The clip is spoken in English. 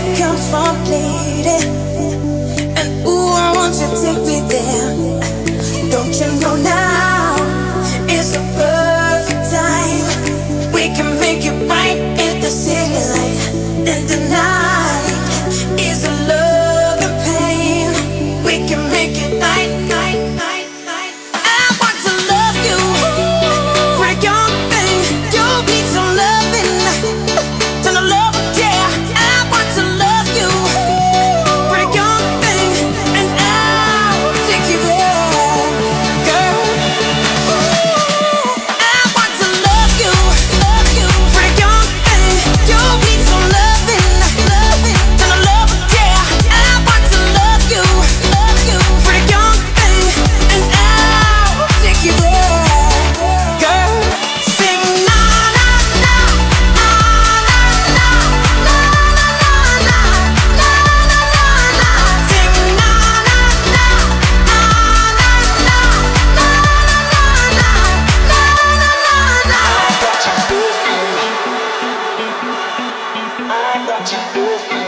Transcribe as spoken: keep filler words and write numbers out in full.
it comes from lady. And ooh, I want you to take me there. Don't you know now is the perfect time. We can make it right in the city life. And the night is a love and pain. We can make it night, night, night, night. I want to love you, break your thing. You need some loving, some love, yeah. I want to love you, break your thing, and I'll take you there, girl. I want to love you, love you, break your thing. You need some loving, loving, some love, yeah. I want to love you, love you, break your thing, and I'll take you there, girl. Sing na na na, na na na, na na na, na na na. Sing na na na, na na na, na na na, na na na. I got you moving. I got you moving.